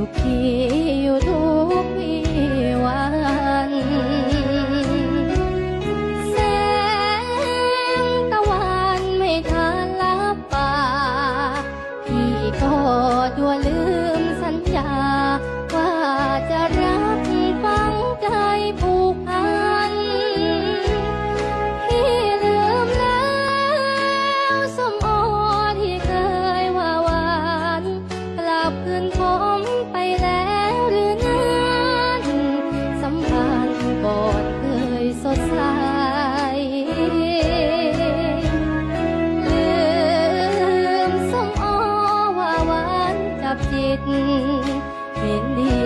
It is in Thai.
พี่อยู่ทุกวี่วันแสงตะวันไม่ทันลับป่าพี่ก็ตัวลืมสัญญาว่าจะรักฝังใจผูกพันพี่ลืมแล้วสมโอที่เคยว่าหวานกลับคืนผมไปแล้วหรือนั้นสัมพันธ์ก่อนเคยสดใสลืมสมโอว่าหวานจับจิตเห็นดี